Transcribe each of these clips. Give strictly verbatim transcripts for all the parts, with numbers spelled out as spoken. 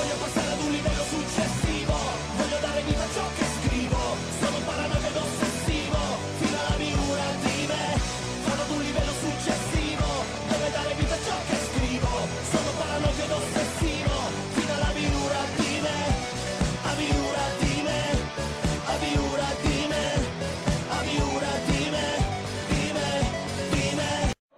Voglio passare ad un livello successivo, voglio dare vita a ciò che scrivo. Sono paranoico ed ossessivo, fino alla miura di me. Vado ad un livello successivo, dove dare vita a ciò che scrivo. Sono paranoico ed ossessivo, fino alla miura di me. A miura di me, a miura di me, a miura di me, di me, di me.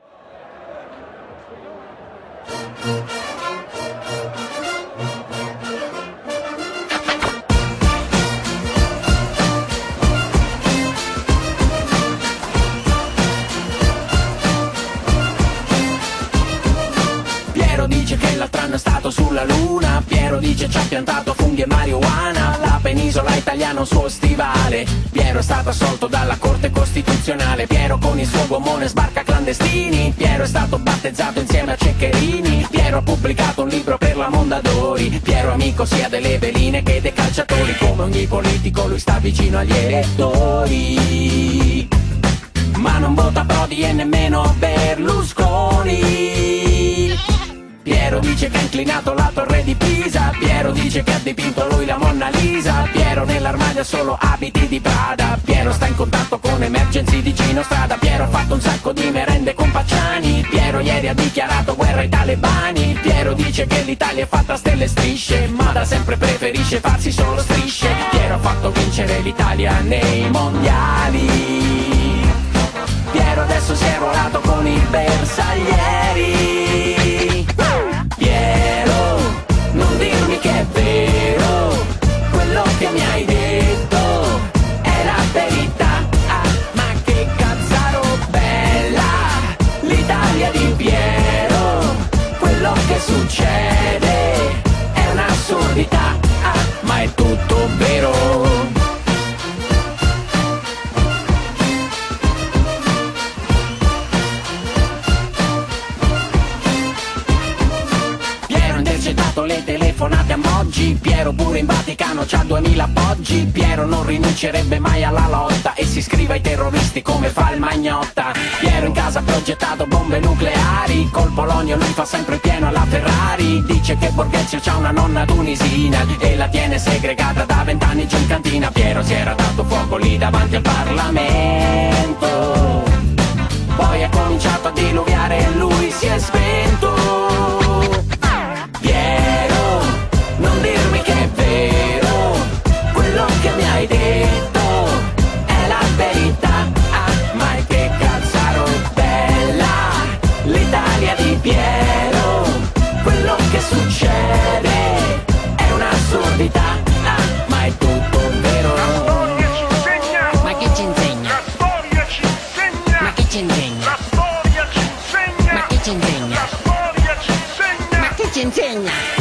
Piero dice che l'altro anno è stato sulla luna. Piero dice ci ha piantato funghi e marijuana. La penisola italiana un suo stivale. Piero è stato assolto dalla corte costituzionale. Piero con il suo gommone sbarca clandestini. Piero è stato battezzato insieme a Ceccherini. Piero ha pubblicato un libro per la Mondadori. Piero amico sia delle veline che dei calciatori. Come ogni politico lui sta vicino agli elettori, ma non vota Prodi e nemmeno Berlusconi. Piero dice che ha inclinato la torre di Pisa. Piero dice che ha dipinto lui la Monna Lisa. Piero nell'armadio ha solo abiti di Prada. Piero sta in contatto con emergency di Gino Strada. Piero ha fatto un sacco di merende con Pacciani. Piero ieri ha dichiarato guerra ai talebani. Piero dice che l'Italia è fatta a stelle e strisce, ma da sempre preferisce farsi solo strisce. Piero ha fatto vincere l'Italia nei mondiali. Piero adesso si è arruolato con i bersaglieri. Piero, non dirmi che è vero quello che mi hai detto, è la verità. Ah, ma che cazzaro bella l'Italia di Piero. Quello che succede è un'assurdità. Ah, ma è tutto vero. Le telefonate a Moggi. Piero pure in Vaticano c'ha duemila appoggi. Piero non rinuncerebbe mai alla lotta e si iscrive ai terroristi come fa il Magnotta. Piero in casa ha progettato bombe nucleari. Col Polonio lui fa sempre pieno alla Ferrari. Dice che Borghezio c'ha una nonna tunisina e la tiene segregata da vent'anni giù in cantina. Piero si era dato fuoco lì davanti al Parlamento, poi è cominciato a diluviare e lui si è spento. Piero, non dirmi che è vero quello che mi hai detto, è la verità. Ah, ma che cazzaro bella l'Italia di Piero. Quello che succede è un'assurdità. Ah, ma è tutto vero. La storia ci insegna. Ma che ci insegna? La storia ci insegna. Ma che ci insegna? La storia ci insegna. Ma che ci insegna? La storia ci insegna. Ma che ci insegna?